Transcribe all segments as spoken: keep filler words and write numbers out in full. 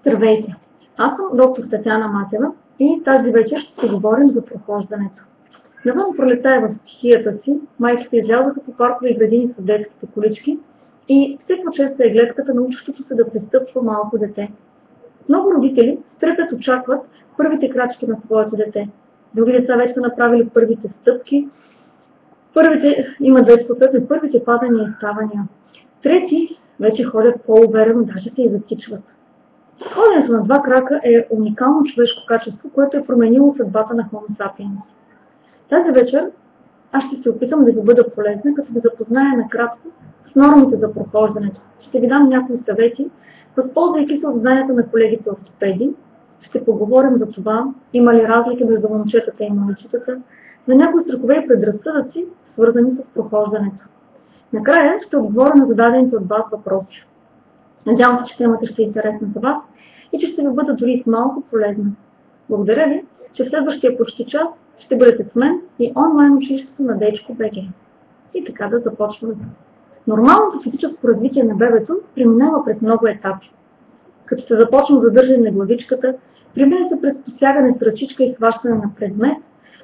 Здравейте! Аз съм доктор Татяна Матева и тази вечер ще си говорим за прохождането. Навън пролетая в стихията си, майките излязаха по паркове и градини с детските колички и всеки чест е гледката на учещото се да пристъпва малко дете. Много родители с трепет очакват първите крачки на своето дете. Други деца вече са направили първите стъпки, първите имат вече съответно първите падания и ставания. Трети вече ходят по-уверено, даже се и затичват. Ходенето на два крака е уникално човешко качество, което е променило съдбата на Homo sapiens. Тази вечер аз ще се опитам да ви бъда полезна, като ви запозная накратко с нормите за прохождането. Ще ви дам някои съвети, възползвайки се от знанията на колегите ортопеди. Ще поговорим за това, има ли разлики между момчетата и момичетата, за някои страхове и предразсъдъци, свързани с прохождането. Накрая ще отговоря на зададените от вас въпроси. Надявам се, че темата ще е интересна за вас и че ще ви бъда дори малко полезна. Благодаря ви, че в следващия почти час ще бъдете с мен и онлайн училището на Дечко БГ. И така да започваме. Нормалното физическо развитие на бебето преминава през много етапи. Като се започне задържане на главичката, премина се през посягане с ръчичка и хващане на предмет,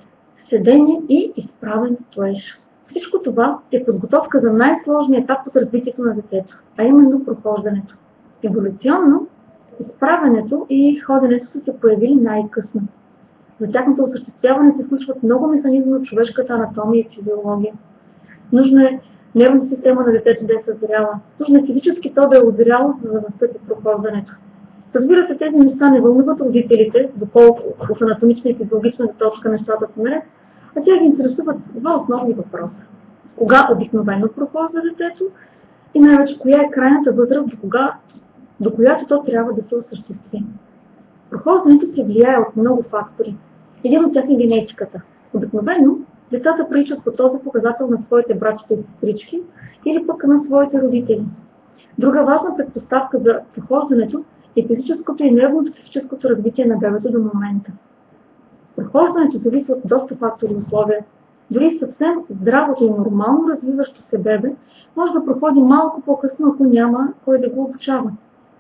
седение и изправен стоеж. Всичко това е подготовка за най-сложния етап от развитието на детето, а именно прохождането. Еволюционно, изправенето и ходенето са се появили най-късно. За тяхното осъществяване се включват много механизми от човешката анатомия и физиология. Нужно е нервната система на детето да е съзряла. Нужно е физически то да е озряло, за да настъпи прохождането. Разбира се, тези неща не вълнуват родителите, доколко от анатомична и физиологична точка нещата са наред, а тя ги интересуват два основни въпроса. Кога обикновено прохожда детето и най-вече коя е крайната възраст, до, кога, до която то трябва да се осъществи. Прохождането се влияе от много фактори. Един от тях е генетиката. Обикновено децата приличат по този показател на своите братчета и сестрички или пък на своите родители. Друга важна предпоставка за прохождането е физическото и нервно-психическото развитие на бебето до момента. Прохождането зависи от доста фактори и условия. Дори съвсем здравото и нормално развиващо се бебе може да проходи малко по-късно, ако няма кой да го обучава.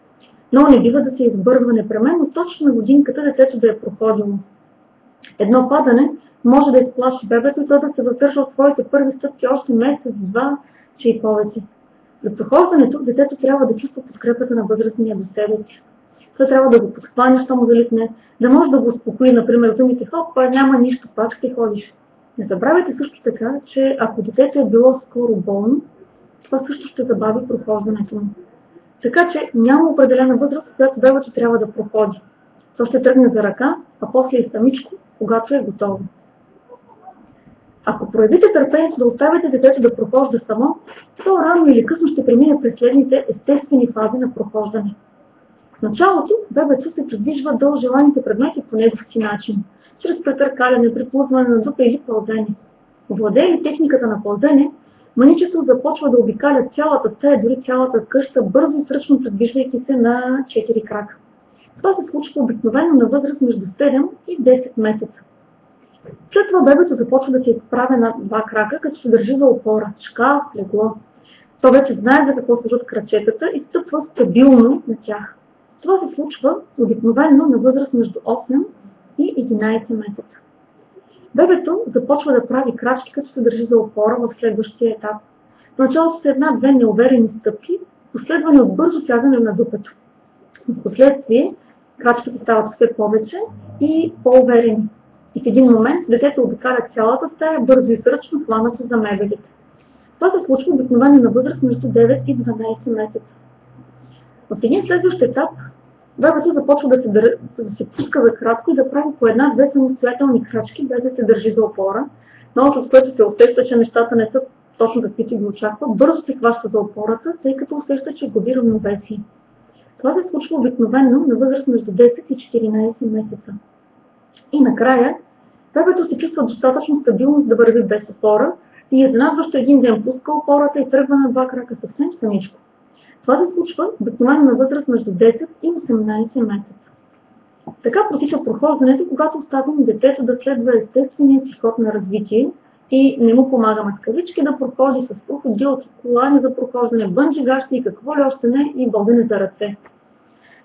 Но не бива да се избързва непременно точно на годинката детето да е проходило. Едно падане може да изплаши бебето и то да се въздържа от своите първи стъпки още месец, два, че и повече. За прохождането детето трябва да чувства подкрепата на възрастния до себе си. Той трябва да го подхване, що му залитне, да може да го успокои, например, думите хоп, няма нищо, пак ще ходиш. Не забравяйте също така, че ако детето е било скоро болно, това също ще забави прохождането му. Така че няма определена възраст, която бебето трябва да проходи. То ще тръгне за ръка, а после и самичко, когато е готово. Ако проявите търпението да оставите детето да прохожда само, то рано или късно ще премине през следните естествени фази на прохождане. В началото бебето се придвижва до желаните предмети по негов си начин, чрез претъркаляне, приплъзване на дупа или пълзене. Овладее ли техниката на пълзене, маничето започва да обикаля цялата стая, дори цялата къща, бързо и сръчно придвижвайки се на четири крака. Това се случва обикновено на възраст между седем и десет месеца. След това бебето започва да се изправя на два крака, като се държи за опора, шкаф, легло. То вече знае за какво служат крачетата и стъпва стабилно на тях. Това се случва обикновено на възраст между осем и единайсет месеца. Бебето започва да прави крачки, като се държи за опора в следващия етап. В началото са една-две неуверени стъпки, последвани от бързо сядане на дупето. В последствие крачките стават все повече и по-уверени. И в един момент детето обикаля цялата стая, бързо и сръчно хванато за мебелите. Това се случва обикновено на възраст между девет и дванайсет месеца. В един следващ етап бебето започва да се, дър... да се пуска за кратко и да прави по една-две самостоятелни крачки, без да се държи за опора, но с което се усеща, че нещата не са точно каквито ги очаква, бързо се хваща за опората, тъй като усеща, че губи равновесие. Това се случва обикновено на възраст между десет и четиринайсет месеца. И накрая, бебето се чувства достатъчно стабилност да върви без опора и изненадващо един ден пуска опората и тръгва на два крака съвсем самичко. Това се случва обикновено на възраст между десет и осемнайсет месеца. Така протича прохождането, когато оставим детето да следва естествения си ход на развитие и не му помагаме с кавички да проходи с проходилки, колани за прохождане, бънджи гащи и какво ли още не и бълдане за ръце.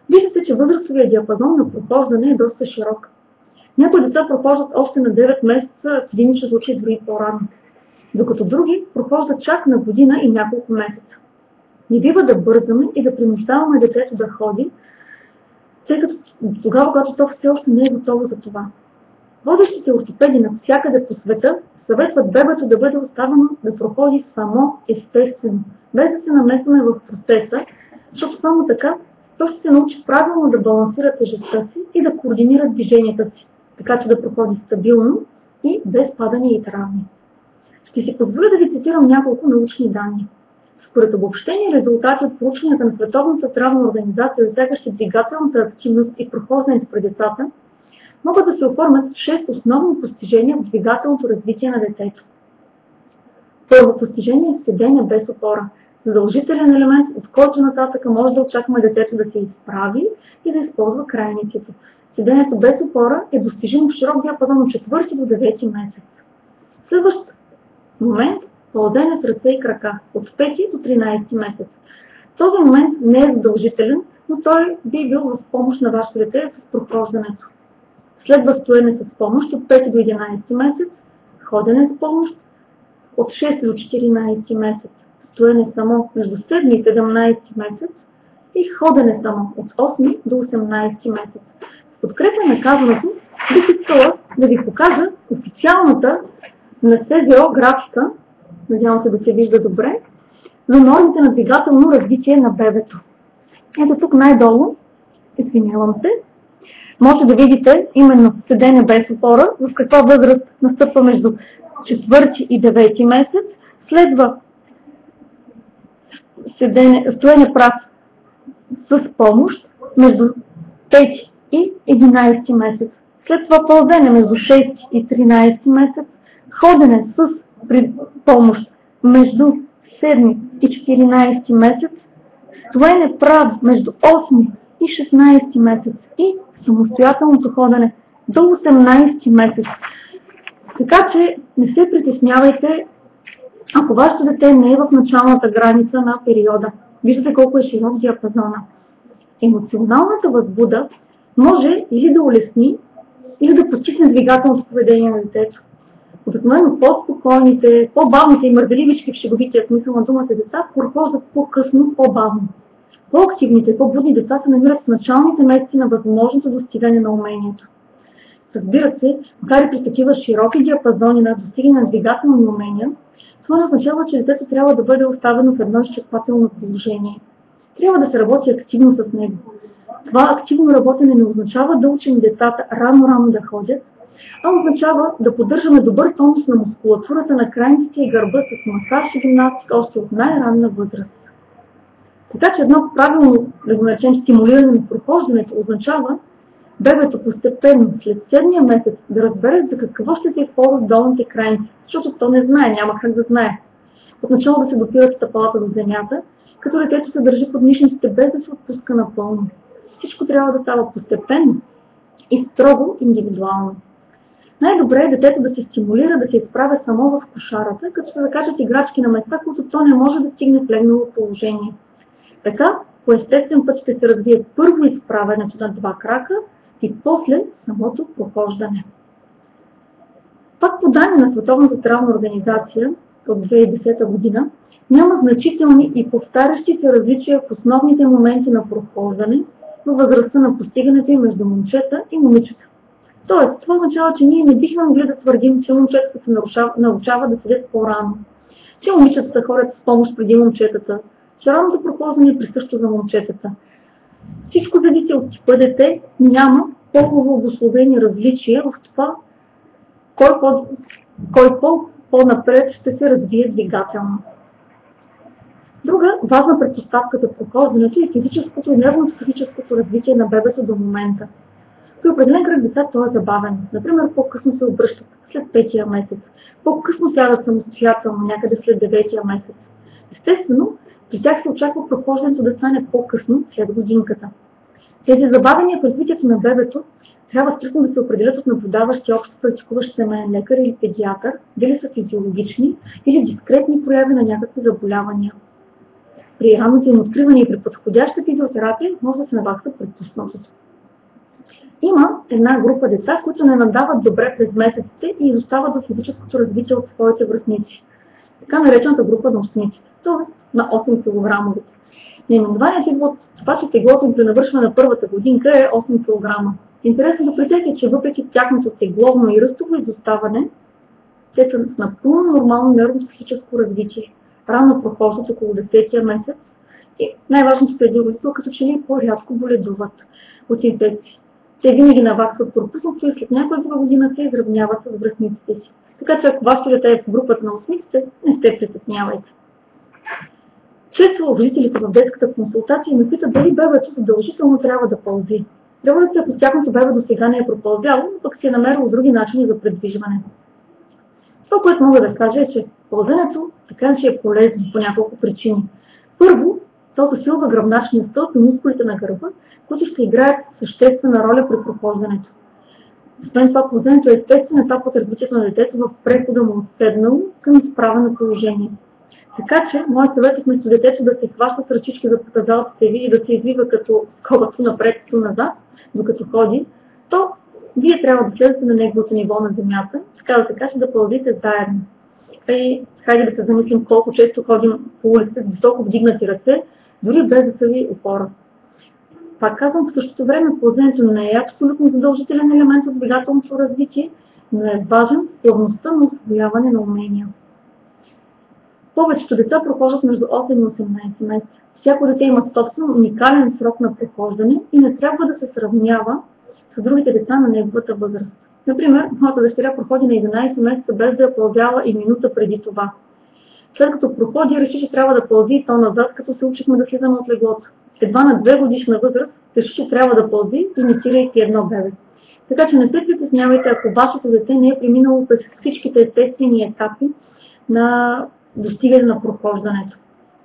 Виждате, че възрастовия диапазон на прохождане е доста широк. Някои деца прохождат още на девет месеца, в единични случаи дори по-рано, докато други прохождат чак на година и няколко месеца. Не бива да бързаме и да принуждаваме детето да ходи, тъй като тогава, когато то все още не е готово за това. Водещите ортопеди навсякъде по света съветват бебето да бъде оставено да проходи само естествено, без да се намесваме в процеса, защото само така то ще се научи правилно да балансира тежестта си и да координира движенията си, така че да проходи стабилно и без падания и травми. Ще си позволя да ви цитирам няколко научни данни. Според обобщени резултати от проучванията на Световната здравна организация, засягащи двигателната активност и прохождането при децата, могат да се оформят шест основни постижения в двигателното развитие на детето. Първо постижение е седене без опора. Задължителен елемент, от който нататък може да очакваме детето да се изправи и да използва крайниците. Седенето без опора е достижимо в широк диапазон от четвърти до девети месец. Следващ момент – ходене с ръце и крака от пети до тринадесети месец. Този момент не е задължителен, но той би бил в помощ на вашето дете с прохождането. Следва стоене с помощ от пети до единадесети месец, ходене с помощ от шести до четиринадесети месец, стоене само между седми и седемнадесети месец и ходене само от осми до осемнадесети месец. В подкрепа на казаното бих искала да ви покажа официалната на СЗО графика, надявам се да се вижда добре, за нормите на двигателно развитие на бебето. Ето тук най-долу, извинявам се, може да видите именно седене без опора, в каква възраст настъпва между четвърти и девети месец, следва седене, стоене прав с помощ между пети и единадесети месец, след това пълзене между шести и тринадесети месец, ходене с помощ между седми и четиринадесети месец, стоене прав между осми и шестнадесети месец и самостоятелното ходене до осемнадесети месец. Така че не се притеснявайте, ако вашето дете не е в началната граница на периода. Виждате колко е широк диапазона. Емоционалната възбуда може или да улесни, или да потисне двигателното поведение на детето. Обикновено по-спокойните, по-бавните и мързеливички в шеговития смисъл на думата деца прохождат по-късно, по-бавно. По-активните, по-будни деца се намират в началните месеци на възможното достигане на умението. Разбира се, макар и при такива широки диапазони на достигане на двигателни умения, това не означава, че детето трябва да бъде оставено в едно изчерпателно положение. Трябва да се работи активно с него. Това активно работене не означава да учим децата рано-рано да ходят, а означава да поддържаме добър тонус на мускулатурата на крайниците и гърба с масаж и гимнастика още от най-ранна възраст. Така че едно правилно, да го наречем, стимулиране на прохождането означава бебето постепенно след седмия месец да разбере за какво ще се използват долните крайници, защото то не знае, няма как да знае. Отначало да се допират стъпалата до земята, като детето се държи под мишниците без да се отпуска напълно. Всичко трябва да става постепенно и строго индивидуално. Най-добре е детето да се стимулира да се изправя само в кошарата, като се закачат играчки на места, които то не може да стигне в легнало положение. Така, по естествен път ще се развие първо изправянето на два крака и после самото прохождане. Пак по данни на Световната здравна организация от две хиляди и десета година, няма значителни и повтарящи се различия в основните моменти на прохождане във възрастта на постигането им между момчета и момичета. Тоест, това означава, че ние не бихме могли да твърдим, че момчетата се научават да седят по-рано, че момичетата ходят с помощ преди момчетата, че ранното прохождане е присъщо за момчетата. Всичко зависи от типа дете, няма по-хубаво обусловени различия в това, кой, по, кой по, по-напред ще се развие двигателно. Друга важна предпоставка за прохождането е физическото и нервно-психическото развитие на бебето до момента. При определен кръг деца то е забавен. Например, по-късно се обръщат след петия месец, по-късно сядат самостоятелно някъде след деветия месец. Естествено, при тях се очаква прохождането да стане по-късно след годинката. Тези забавения в развитието на бебето трябва стрикно да се определят от наблюдаващи общо практикуващ семейен лекар или педиатър, дали са физиологични или дискретни прояви на някакви заболявания. При ранното им откриване и при подходяща физиотерапия може да се наваксат пропуснатото. Има една група деца, които не надават добре през месеците и изостават в физическото развитие от своите връстници. Така наречената група на осмиците, т.е. на осем килограмовите. Наименованието идва от това, че теглото им при навършване на първата годинка е осем килограма. Интересното при тях е, че въпреки тяхното тегловно и ръстово изоставане, те са с напълно нормално нервно-психическо развитие. Рано прохождат около десетия месец и най-важното предизвикателство, като че ли по-рядко боледуват от инфекции. Те винаги наваксват пропуснато и след някоя друга година се изравняват с връстниците си. Така че ако вашето дете е в групата на осмиците, не се притеснявайте. Често родителите в детската консултация ме питат дали бебето задължително трябва да пълзи. Трябва да се, ако тяхното бебе до сега не е пропълзяло, но пък си е намерило други начини за предвижване. Това, което мога да кажа е, че пълзенето така че е полезно по няколко причини. Първо, то засилва гръбначния стълб и мускулите на гърба, които ще играят съществена роля при прохождането. Освен това, пълзенето е естествен етап от развитието на детето в прехода му от седнало към изправено положение. Така че, моят съвет е вместо детето да се хваща с ръчички за показалците ви и да се извива като колато напред и назад, докато ходи, то вие трябва да слезете на неговото ниво на земята, така да се каже да пълзите заедно. И хайде да се замислим колко често ходим по улиците с високо вдигнати ръце, дори без да са ви опора. Пак казвам, в същото време пълзенето не е абсолютно задължителен елемент от двигателното развитие, но е важен в плавността на усвояване на умения. Повечето деца прохождат между осем и осемнадесет месеца. Всяко дете има собствен уникален срок на прохождане и не трябва да се сравнява с другите деца на неговата възраст. Например, моята дъщеря проходи на единадесет месеца без да е пълзяла и минута преди това. След като проходи, реши, че трябва да пълзи и то назад, като се учихме да слизаме от леглото. Едва на две годишна възраст реши, че трябва да пълзи, имитирайки едно бебе. Така че не се притеснявайте, ако вашето дете не е преминало през всичките естествени етапи на достигане на прохождането.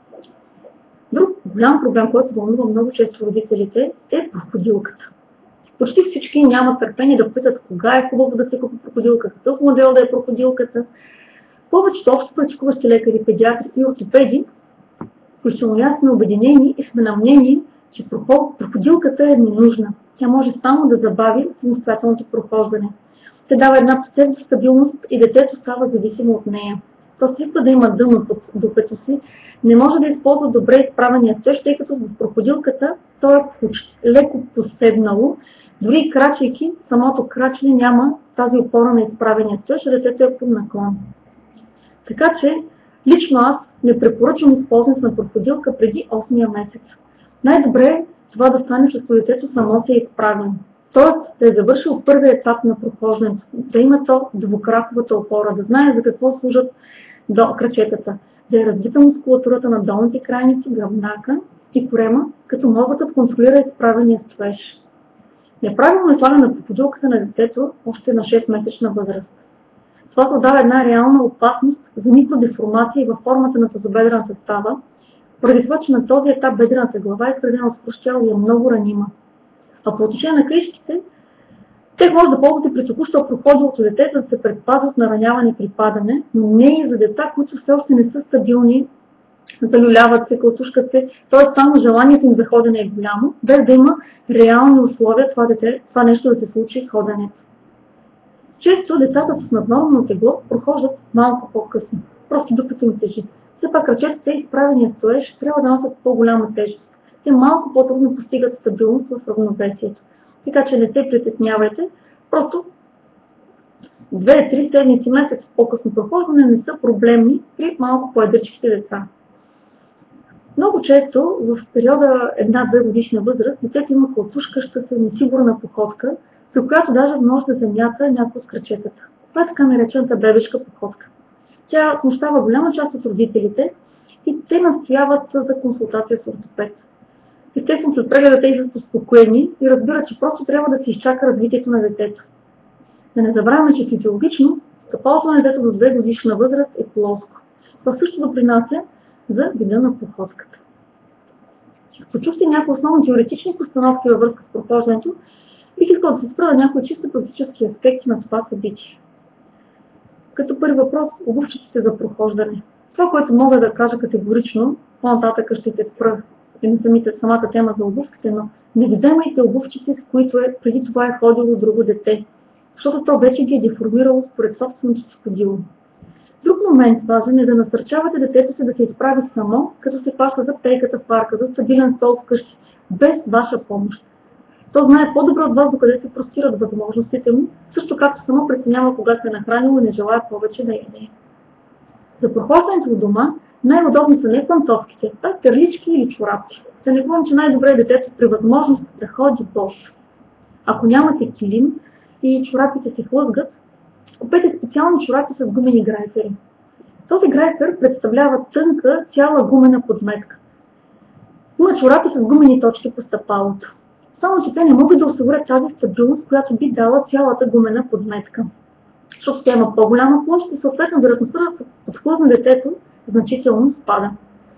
Друг голям проблем, който вълнува много често родителите, е проходилката. Почти всички нямат търпение да питат кога е хубаво да се купи проходилка, какъв модел да е проходилката. Повечето общо практикуващи лекари, педиатри и ортопеди, включително аз сме обединени и сме на мнение, че проходилката е ненужна. Тя може само да забави самостоятелното прохождане. Тя дава една псевдостабилност и детето става зависимо от нея. То свиква да има дъно под дупето си, не може да използва добре изправения стоеж, тъй като в проходилката то е леко поседнало. Дори и крачейки, самото крачене няма тази опора на изправения стоеж, а детето е под наклон. Така че, лично аз не препоръчвам използването на проходилка преди осмия месец. Най-добре е това да стане, че детето само се е изправено. Тоест да е завършил първият етап на прохождането, да има то двукраковата опора, да знае за какво служат до крачетата, да е развита мускулатурата на долните крайници, гръбнака и корема, като могат да контролира изправения стоеж. Неправилно е слагане на проходилката на детето още на шестмесечна възраст. Това създава една реална опасност за микродеформация във формата на тазобедрената става, поради това, че на този етап бедрената глава е изградена от скръщял и е много ранима. А по отношение на клишките, те може да ползвате при току-що проходилото дете, за да се предпазват на раняване при падане, но не и за деца, които все още не са стабилни, залюляват се, кълтушкат се, т.е. само желанието им за ходене е голямо, без да има реални условия това, дете, това нещо да се случи с ходенето. Често децата с наднормално тегло прохождат малко по-късно, просто докато им тежи. Все пак ръчетата и изправения стоеж трябва да носят по-голяма тежест. Те малко по-трудно постигат стабилност в равновесието. Така че не се притеснявайте, просто две-три седмици, месец по-късно прохождане не са проблемни при малко по-едърчките деца. Много често в периода една-две годишна възраст детето има кълтушкаща се несигурна походка, при която даже може да замята някои от крачетата. Това е така наречената бебешка походка. Тя смущава голяма част от родителите и те настояват за консултация с ортопед. Естествено, след прегледа те идват успокоени и разбират, че просто трябва да се изчака развитието на детето. Да не забравяме, че физиологично стъпалото на детето до две годишна възраст е плоско. Това също допринася за вида на походката. Почухте някои основни теоретични постановки във връзка с прохождането, бих искал да се спра на някои чисто практически аспекти на това събитие. Като първи въпрос, обувчиците за прохождане. Това, което мога да кажа категорично, по-нататък ще се спра и на самите, самата тема за обувките, но не вземайте обувките, с които е, преди това е ходило друго дете, защото то вече ги е деформирало според собственото си ходило. Друг момент важен е да насърчавате детето си да се изправи само, като се пасва за пейката в парка, за стабилен стол вкъщи, без ваша помощ. То знае по-добре от вас докъде се простират възможностите му, също както само преценява кога се е нахранило и не желая повече да яде. За прохождането в дома най-удобни са не пантовките, а терлички или чорапки. Да не говорим, че най-добре е детето при възможност да ходи бос. Ако нямате килим и чорапите се хлъзгат, купете специални чорапи с гумени грайфери. Този грайфер представлява тънка, цяла гумена подметка. Има чорапи с гумени точки по стъпалото. Само че те не могат да осигурят тази стабилност, която би дала цялата гумена подметка. Защото тя има по-голяма площ и съответно вероятността да се подхлъзне детето значително спада.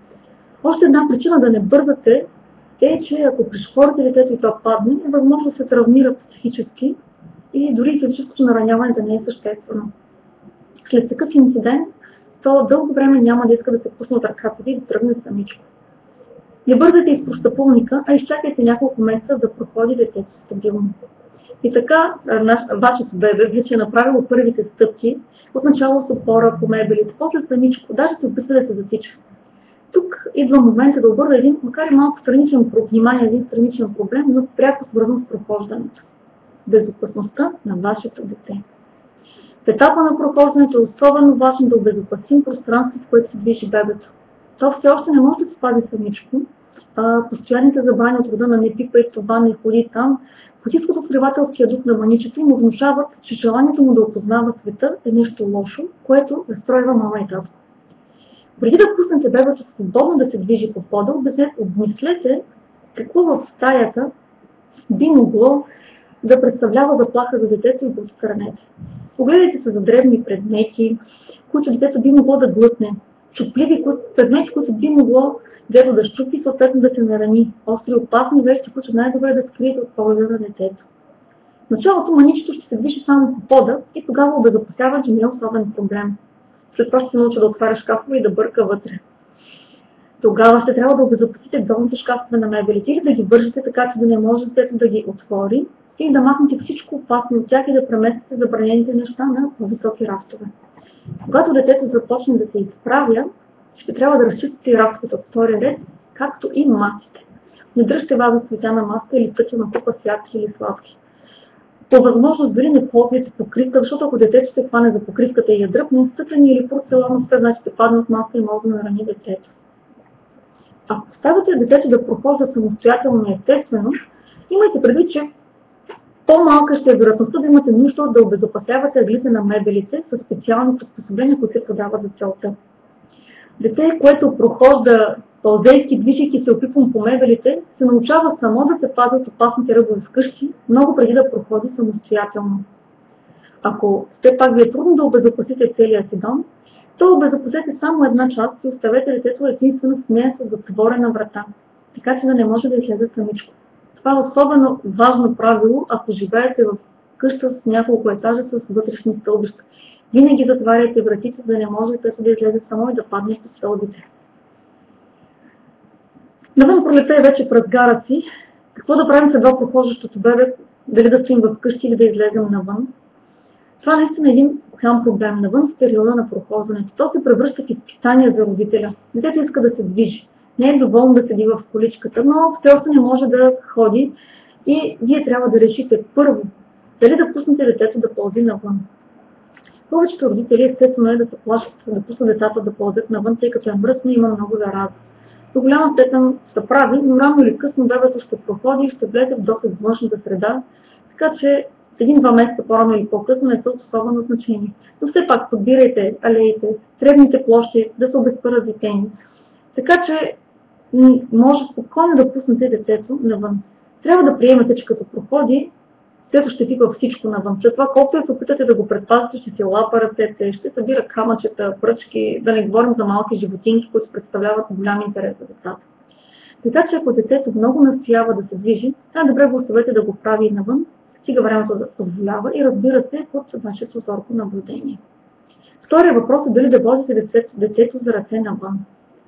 Още една причина да не бързате е, че ако пришпорите детето и то падне, е възможно да се травмира психически и дори физическото нараняване да не е съществено. След такъв инцидент, то дълго време няма да иска да се пусне от ръката ви и да тръгне самичко. Не бързайте из простъпулника, а изчакайте няколко месеца да проходи детето стабилно. И така, наш, вашето бебе вече е направило първите стъпки, отначало с опора по мебелите, после самичко, даже се опитва да се затича. Тук идва момента да обърна един, макар и малко страничен, внимание, един страничен проблем, но пряко свързан с прохождането. Безопасността на вашето дете. В етапа на прохождането е особено важно да обезопасим пространството, в което се движи бебето. То все още не може да се пази самичко. А, постоянните забрани от рода на не пипай това, не ходи там, потискат откривателския дух на маничето му внушават, че желанието му да опознава света е нещо лошо, което разстройва мама и татко. Преди да пуснете бебето свободно да се движи по пода, обмислете какво в стаята би могло да представлява заплаха за детето и го отстранете. Погледайте се за дребни предмети, които детето би могло да глътне, чупливи предмети, които би могло детето да щупи и съответно да се нарани, остри опасни вещи, които най-добре е да скриете от погледа на детето. В началото маничето ще се движи само по пода и тогава обезопасява, че не е особен проблем. След това ще се научи да отваря шкафове и да бърка вътре. Тогава ще трябва да обезопасите долните шкафове на мебелите или да ги вържете така, че да не може детето да ги отвори, или да махнете всичко опасно от тях и да преместите забранените неща на по-високи рафтове. Когато детето започне да се изправя, ще трябва да разчистите и рафтовете от втория ред, както и масите. Не дръжте ваза с цветяна маска или тъчена купа с ядки или сладки. По възможност дори не ползвайте покривка, защото ако детето се хване за покривката и я дръпне, стъклени или порцеланов, значи ще падне от маска и може да нарани детето. Ако оставяте детето да прохожда самостоятелно и естествено, имайте предвид, че по-малка ще е вероятността да имате нужда да обезопасявате аглите на мебелите с специални приспособления, които се продават за целта. Дете, което прохожда пълзейски, движейки се опипвам по мебелите, се научава само да се пази от опасните ръбове вкъщи, много преди да проходи самостоятелно. Ако все пак ви е трудно да обезопасите целия си дом, то обезопасете само една част и оставете детето единствено в нея с затворена врата, така че да не може да излезе самичко. Това е особено важно правило, ако живеете в къща с няколко етажа с вътрешни стълбища. Винаги затваряйте вратите, за да не може детето да излезе само и да падне по стълбите. Навън пролетта е вече в разгара си. Какво да правим с едва прохождащото бебе? Дали да стоим в къщи или да излезем навън? Това наистина е един голям проблем. Навън в периода на прохождането. То се превръща в изпитание за родителя. Детето иска да се движи. Не е доволно да седи в количката, но все още не може да ходи и вие трябва да решите първо дали да пуснете детето да ползи навън. Повечето родители естествено е да се плашат да пуснат децата да ползят навън, тъй като е мръсно и има много зараза. До голяма степен са прави, но рано или късно бебето ще проходи и ще влезе в досег външната среда, така че един-два месеца по-рано или по-късно не са от особено значение. Но все пак подбирайте алеите, дребните площи, да са обезпаразитени. Така че може спокойно да пуснете детето навън. Трябва да приемете, че като проходи, детето ще пипа всичко навън. След това, колкото се опитате да го предпазите, ще си лапа ръцете, ще събира камъчета, пръчки, да не говорим за малки животинки, които представляват голям интерес за децата. Така че ако детето много настоява да се движи, най-добре го оставете да го прави и навън, стига времето да позволява и разбира се под вашето зорко наблюдение. Втория въпрос е дали да возите детето, детето за ръце навън.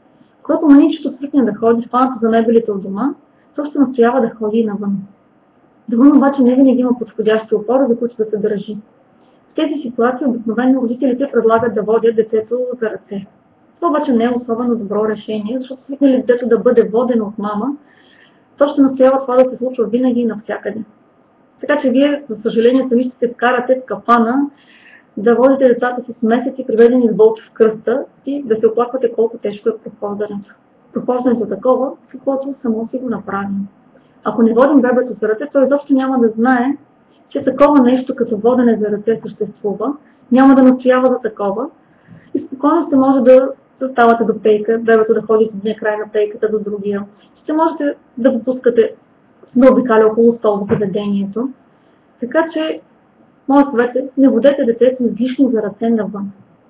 Когато маничето свикне да ходи спаната за мебелите от дома, то ще настоява да ходи и навън. Навън обаче не винаги има подходящи опори, за които да се държи. В тези ситуации обикновено родителите предлагат да водят детето за ръце. Това обаче не е особено добро решение, защото свикнали детето да бъде водено от мама, то ще настоява това да се случва винаги и навсякъде. Така че вие, за съжаление, сами ще се вкарате в капана да водите децата си с месеци, приведени с болки в кръста и да се оплаквате колко тежко е прохождането. Прохождането такова, каквото само си го направим. Ако не водим бебето за ръце, той изобщо няма да знае, че такова нещо като водене за ръце съществува, няма да настоява за такова и спокойно ще може да заставате до пейка, бебето да ходи от един край на пейката до другия. Ще можете да го пускате да обикаля около стол за поведението. Така че, моят съвет е, не водете детето излишно за ръце навън.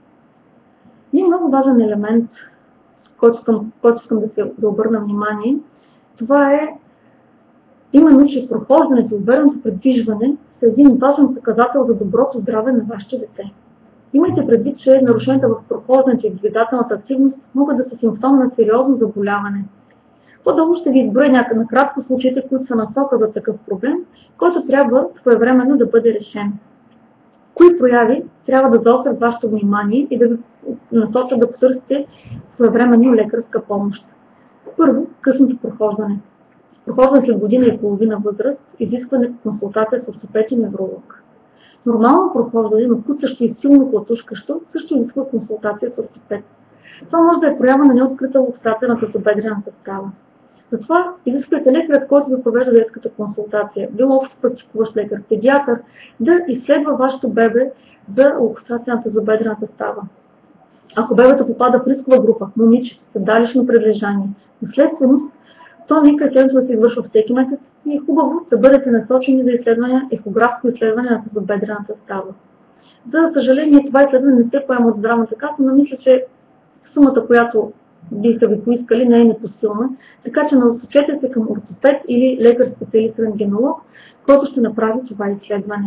И много важен елемент, който искам, който искам да се да обърна внимание, това е именно, че прохождането и увереното придвижване са един важен показател за доброто здраве на вашето дете. Имайте предвид, че нарушенията в прохождането и двигателната активност могат да са симптом на сериозно заболяване. По-долу ще ви изброя някакъв накратко случаите, които са насока за такъв проблем, който трябва своевременно да бъде решен. Кои прояви трябва да заострят вашето внимание и да ви насочат да потърсите своевременно лекарска помощ? Първо, късното прохождане. Прохождане след година и половина възраст изисква консултация с ортопед и невролог. Нормално прохождане, но куцащо и силно клатушкащо, също изисква консултация с ортопед. Това може да е проява на неоткрита луксация на тазобедрената става. Затова изисквайте лекарят, който ви провежда детската консултация, било общо практикуващ лекар, педиатър, да изследва вашето бебе за луксация на тазобедрената става. Ако бебето попада в рискова група, момиче, седалищно предлежание, наследственост, то нека изследването да се извършва всеки месец и е хубаво да бъдете насочени за изследване, ехографско изследване на тазобедрената става. За съжаление, това изследване не се поема от здравната каса, но мисля, че сумата, която биха ви поискали, не е непосилна, така че насочете се към ортопед или лекар-специалист рентгенолог, който ще направи това изследване.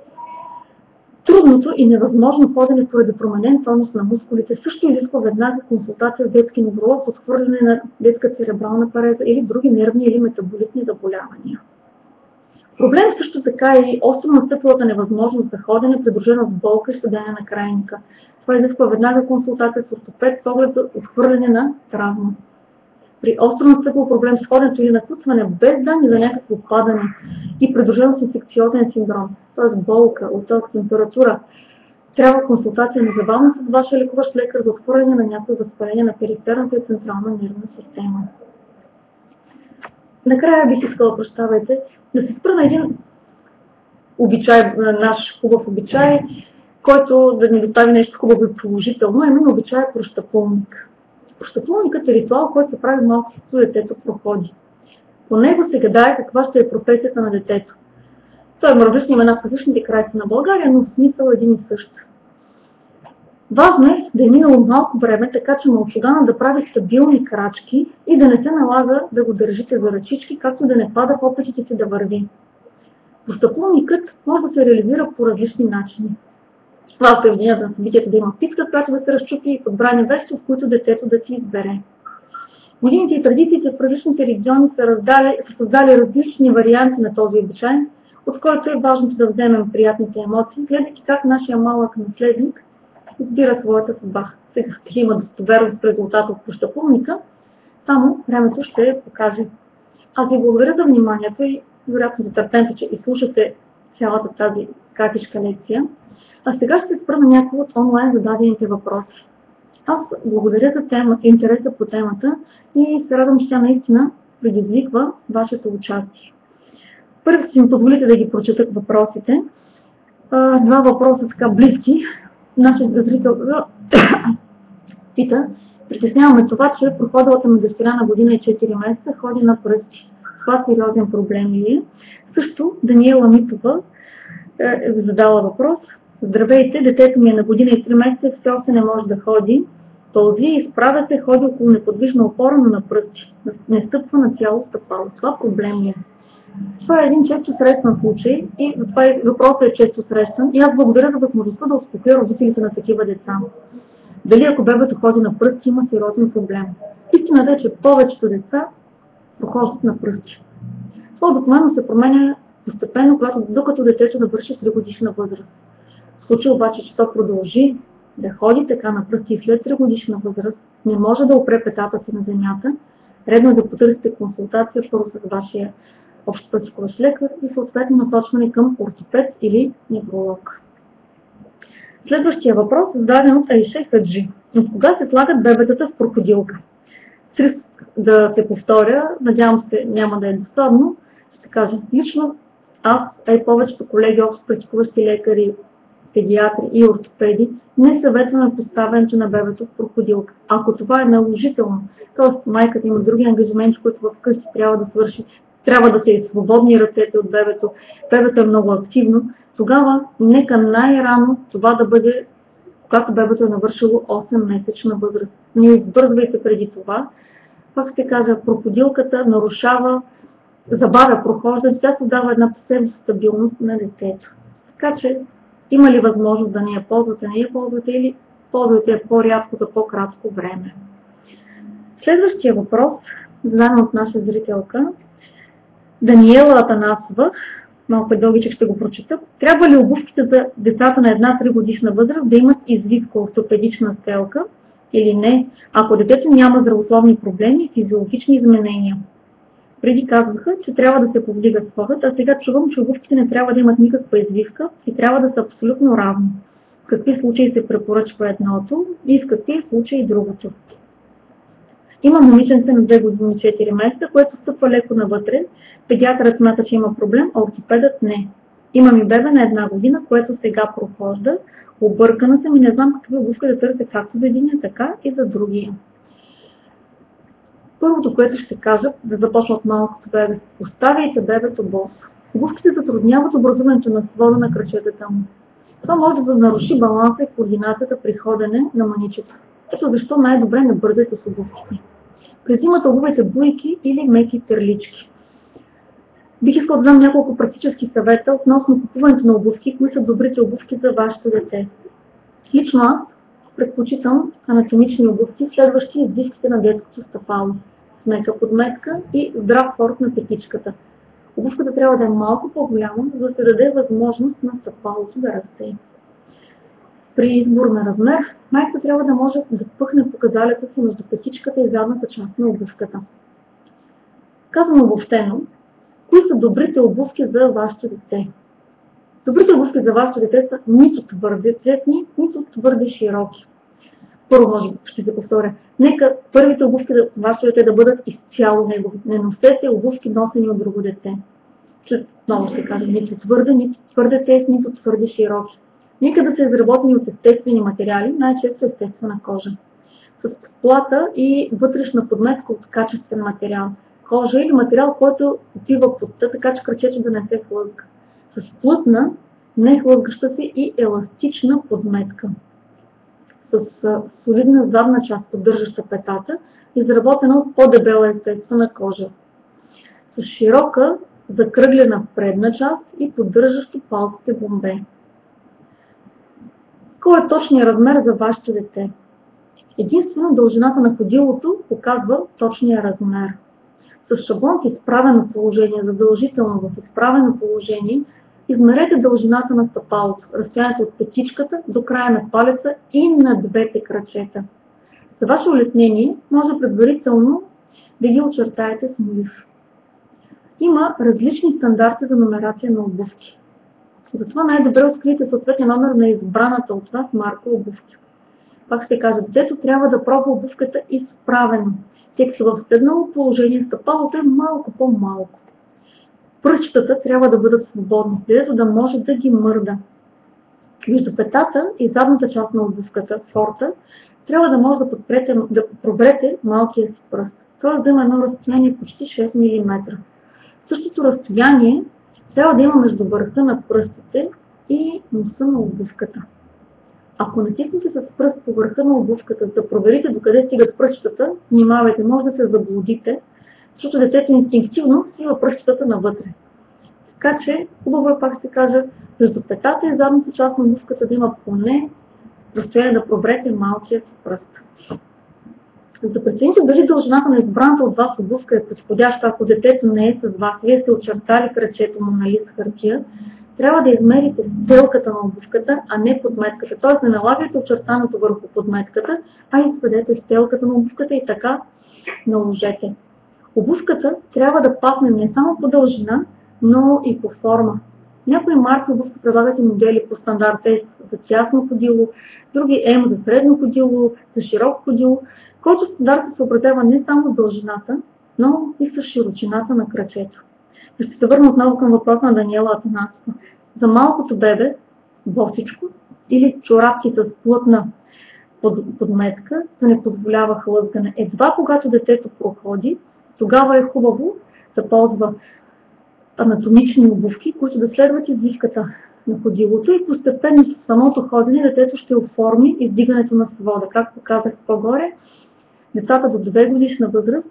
Трудното и невъзможно ходене поради променен тонус на мускулите също изисква веднага консултация с детски невролог, отхвърляне на детска церебрална пареза или други нервни или метаболитни заболявания. Проблем също така е и остро настъпилата невъзможност за ходене, придружена с болка и щадене на крайника. Това изисква веднага консултация с ортопед с оглед за отхвърляне на травма. При остро настъпил проблем с ходенето или накуцване без данни за някакво падане и придружено с инфекциозен синдром, т.е. болка, отек, температура, трябва консултация незабавно с вашия лекуващ лекар за отхвърляне на някои възпаление на периферната и централна нервна система. Накрая бих искала, прощавайте, да се спра на един обичай, наш хубав обичай, който да ни достави нещо хубаво и положително, именно обичай прощапълник. Прощапълникът е ритуал, който се прави малко като детето проходи. По него се гадае каква ще е професията на детето. Той има различни имена в различните крайци на България, но смисъл е един и същ. Важно е да е минало малко време, така че малчугана да прави стабилни крачки и да не се налага да го държите за ръчички, както да не пада в опитите си да върви. Прощапълникът може да се реализира по различни начини. Това е в на събитието да има писка, която да се разчупи и подбрани вещи, от които детето да си избере. Годините и традициите в различните региони са, раздали, са създали различни варианти на този обичай, от който е важно да вземем приятните емоции, гледайки как нашия малък наследник избира своята съдба. Сега ще има достоверност в резултата от прощапълника, само времето ще покаже. Аз ви благодаря за вниманието и вероятно за търпението, че изслушате цялата тази кратичка лекция. А сега ще се спра на някои от онлайн зададените въпроси. Аз благодаря за тема, интереса по темата и се радвам, че тя наистина предизвиква вашето участие. Първо си ми позволите да ги прочета въпросите. Два въпроса така близки. Нашият зрител пита, притесняваме това, че проходилата ми дъщеря на година и четири месеца ходи на пръсти. Това сериозен проблем ли е? Също Даниела Митова е задала въпрос. Здравейте, детето ми е на година и три месеца, все още не може да ходи. Пълзи и изправя се, ходи около неподвижна опора, но на пръсти. Не стъпва на цяло стъпало. Това проблем ли е? Това е един често срещан случай и затова въпросът е често срещан и аз благодаря за възможността да успокоя родителите на такива деца. Дали ако бебето ходи на пръсти, има сериозен проблем. Истината е, че повечето деца прохождат на пръсти. Това обикновено се променя постепенно, когато, докато детето навърши три годишна възраст. В случай обаче, че то продължи да ходи така на пръсти и след три годишна възраст, не може да опре петата си на земята, редно е да потърсите консултация първо с вашия общопрактикуващ лекар и съответно насочване към ортопед или невролог. Следващия въпрос е зададен от Айше Хаджи. От кога се слагат бебетата в проходилка? С риск да се повторя, надявам се няма да е досадно, ще кажа лично аз, а и повечето колеги общопрактикуващи лекари, педиатри и ортопеди не съветваме поставянето на бебето в проходилка. Ако това е наложително, т.е. майката има други ангажименти, които вкъщи трябва да свърши, трябва да се е свободни ръцете от бебето, бебето е много активно, тогава нека най-рано това да бъде, когато бебето е навършило осем-месечна възраст. Не избързвайте преди това. Пак ще кажа, проходилката нарушава, забавя прохождане, тя създава една псевдостабилност на детето. Така че, има ли възможност да не я ползвате, не я ползвате или ползвате я по-рядко за по-кратко време? Следващия въпрос, зададен от наша зрителка, Даниела Атанасова, малко дългичък ще го прочета. Трябва ли обувките за децата на една три годишна възраст да имат извивка, ортопедична стелка или не, ако детето няма здравословни проблеми и физиологични изменения? Преди казваха, че трябва да се повдига скорът, а сега чувам, че обувките не трябва да имат никаква извивка и трябва да са абсолютно равни. В какви случаи се препоръчва едното и в какви случаи другото. Има момиченце на две години и четири месеца, което стъпва леко навътре. Педиатърът смята, че има проблем, а ортопедът не. Имам и бебе на една година, което сега прохожда. Объркана съм и не знам какви обувки да търся както за единия, така и за другия. Първото, което ще кажа, да започна от малкото бебе. Оставяйте бебето босо. Обувките затрудняват образуването на свода на крачетата му. Това може да наруши баланса и координацията при ходене на маничето. Ето защо най-добре не бързайте с обувките. През зимата обувайте буйки или меки терлички. Бих искал да дам няколко практически съвета относно купуването на обувки, кои са добрите обувки за вашето дете. Лично аз предпочитам анатомични обувки, следващи извивките на детското стъпало, с мека подметка и здрав форт на петичката. Обувката трябва да е малко по-голяма, за да се даде възможност на стъпалото да расте. При избор на размер, майката трябва да може да пъхне показалеца си между петичката и задната част на обувката. Казано обобщено, кои са добрите обувки за вашето дете? Добрите обувки за вашето дете са нито твърде цветни, нито твърде широки. Първо, може ще се повторя, нека първите обувки за вашето дете да бъдат изцяло негови. Не носете обувки носени от друго дете. Отново ще кажа, нито твърде, нито твърде тесни, нито твърде широки. Нека да са изработени от естествени материали, най-често естествена кожа. С плата и вътрешна подметка от качествен материал. Кожа или материал, който отива подта, така че крачето да не се хлъзга. С плътна, не хлъзгаща се и еластична подметка. С солидна задна част, поддържаща петата, изработена от по-дебела естествена кожа. С широка, закръглена предна част и поддържащо палците бомбе. Кой е точният размер за вашето дете? Единствено дължината на ходилото показва точния размер. С шаблон в изправено положение, задължително в изправено положение, измерете дължината на стъпалото, разстоянието от петичката до края на палеца и на двете крачета. За ваше улеснение може предварително да ги очертаете с молив. Има различни стандарти за номерация на обувки. Затова най-добре открийте съответния номер на избраната от вас марка обувки. Пак ще кажа, детето трябва да пробва обувката изправено, тъй като в седнало положение стъпалото е малко по-малко. Пръчетата трябва да бъдат свободни, детето да може да ги мърда. Между петата и задната част на обувката, форта, трябва да може да, подпрете, да пробрете малкия си пръст. Т.е. да има едно разстояние почти шест милиметра. Същото разстояние трябва да има между върха на пръстите и носа на обувката. Ако натиснете с пръст по върха на обувката, за да проверите докъде стигат пръчетата, внимавайте, може да се заблудите, защото детето инстинктивно свива пръчетата навътре. Така че, хубаво е, пак ще кажа, между петата и задната част на обувката да има поне разстояние да проберете малкият пръст. За да прецените дали дължината на избраната от вас обувка е подходяща, ако детето не е с вас, вие сте очертали крачето му на лист хартия, трябва да измерите стелката на обувката, а не подметката. Т.е. не налагайте очертаното върху подметката, а изведете стелката на обувката и така наложете. Обувката трябва да пасне не само по дължина, но и по форма. Някои марки обувки предлагат и модели по стандарт S за тясно ходило, други M за средно ходило, за широко ходило, който стандарт се съобразява не само с дължината, но и с широчината на крачето. Ще се върна отново към въпроса на Даниела Атанасова. За малкото бебе, босичко или чорапки с плътна под, подметка да не позволява хлъзгане. Едва когато детето проходи, тогава е хубаво да ползва анатомични обувки, които да следват извивката на ходилото и постепенно с самото ходене детето ще оформи издигането на свода. Както казах по-горе, децата до две годишна възраст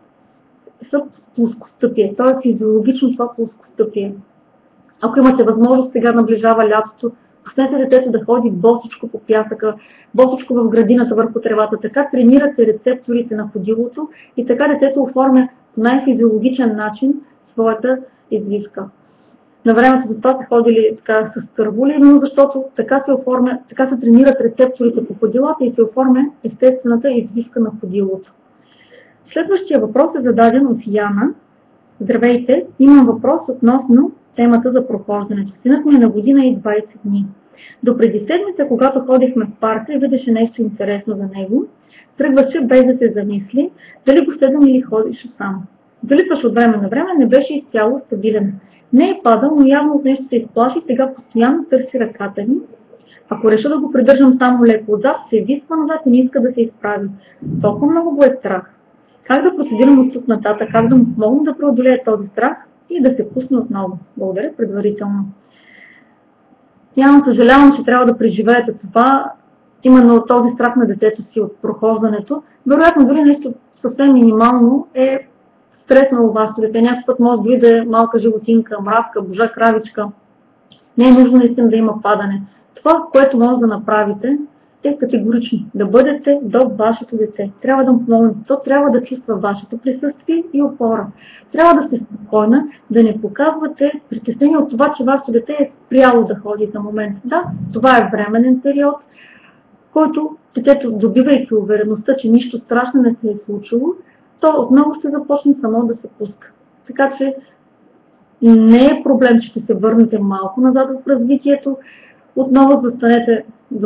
са плоскостъпие, т.е. физиологично това плоскостъпие. Ако имате възможност, сега наближава лятото, пуснете детето да ходи босичко по пясъка, босичко в градината върху тревата, така тренирате рецепторите на ходилото и така детето оформя по най-физиологичен начин своята извивка. На времето за това са ходили така с търбули, но защото така се, оформя, така се тренират рецепторите по ходилата и се оформя естествената извивка на ходилото. Следващия въпрос е зададен от Яна. Здравейте, имам въпрос относно темата за прохождането. Синът ми е на година и двайсет дни. До преди седмица, когато ходихме в парка и видеше нещо интересно за него, тръгваше без да се замисли дали го следвам или ходеше сам. Залитваш от време на време, не беше изцяло стабилен. Не е падал, но явно от нещо се изплаши и сега постоянно търси ръката ми. Ако реша да го придържам само леко отзад, се висва назад и не иска да се изправи. Толкова много го е страх. Как да процедирам от тук нататък, как да му помогна да преодолее този страх и да се пусне отново. Благодаря предварително. Няма съжалявам, че трябва да преживеете това, именно този страх на детето си от прохождането. Вероятно, дори нещо съвсем минимално е стреснало вашето дете. Някакъв път може дори да е малка животинка, мравка, божа кравичка. Не е нужно наистина да има падане. Това, което може да направите, е категорично да бъдете до вашето дете. Трябва да му помогнете. То трябва да чувства вашето присъствие и опора. Трябва да сте спокойна, да не показвате притеснение от това, че вашето дете е спряло да ходи за момент. Да, това е временен период, който детето, добивайки увереността, че нищо страшно не се е случило, то отново ще започне само да се пуска. Така че не е проблем, че ще се върнете малко назад в развитието. Отново застанете до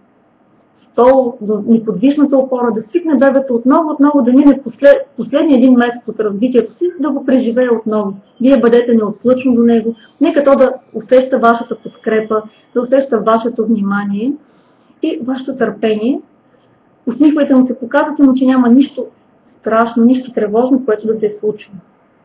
стол, до неподвижната опора, да свикне бебето отново, отново да мине послед, последния един месец от развитието си, да го преживее отново. Вие бъдете неотслъчно до него, нека то да усеща вашата подкрепа, да усеща вашето внимание и вашето търпение. Усмихвайте му се, показвате му, че няма нищо страшно, нищо тревожно, което да се е случило.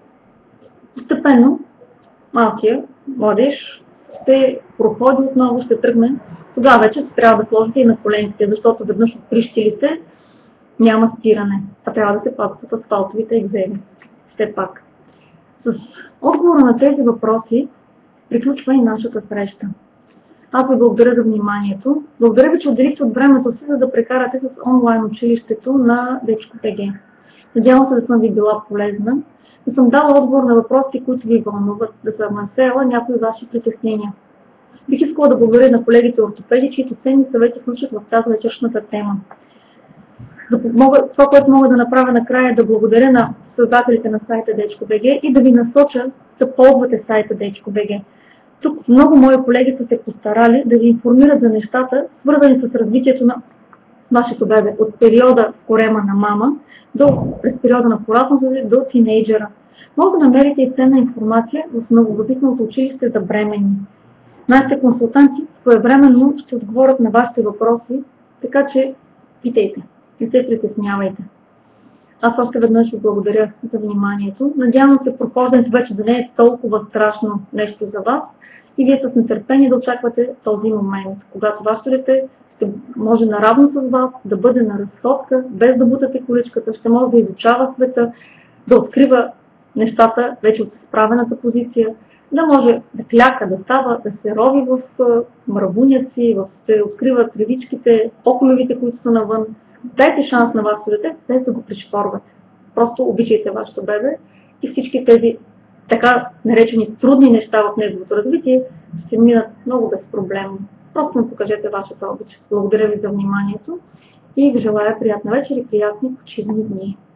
Постепенно малкият младеж ще проходи отново, ще тръгне. Тогава вече трябва да сложите и на колените, защото веднъж отприщили се, няма спиране, а трябва да се пазят асфалтовите екземи. Все пак. С отговора на тези въпроси приключва и нашата среща. Аз ви благодаря за вниманието. Благодаря ви, че отделихте от времето си, за да прекарате с онлайн училището на Дечко.бг. Надявам се да съм ви била полезна, да съм дала отговор на въпросите, които ви вълнуват, да съм разсеяла някои ваши притеснения. Бих искала да благодаря на колегите ортопеди, чието ценни съвети включат в тази вечершната тема. Това, което мога да направя накрая, е да благодаря на създателите на сайта Дечко.бг и да ви насоча да ползвате сайта Дечко.бг. Тук много мои колеги са се постарали да ви информират за нещата, свързани с развитието на вашето бебе, от периода корема на мама до през периода на пораждането до тинейджера. Може да намерите и ценна информация в нововъзникналото училище за бременни. Нашите консултанти своевременно ще отговорят на вашите въпроси, така че питайте, не се притеснявайте. Аз още веднъж ви благодаря за вниманието. Надявам се прохождането вече да не е толкова страшно нещо за вас и вие с нетърпение да очаквате този момент, когато вашето дете ще може наравно с вас да бъде на разходка, без да бутате количката, ще може да изучава света, да открива нещата вече от изправената позиция, да може да кляка, да става, да се рови в мравуняци, в се откриват тревичките, околевите, които са навън. Дайте шанс на вашето дете, без да го пришпорвате. Просто обичайте вашето бебе и всички тези така наречени трудни неща в неговото развитие ще минат много безпроблемно. Просто му покажете вашата обич. Благодаря ви за вниманието и ви желая приятна вечер и приятни почивни дни.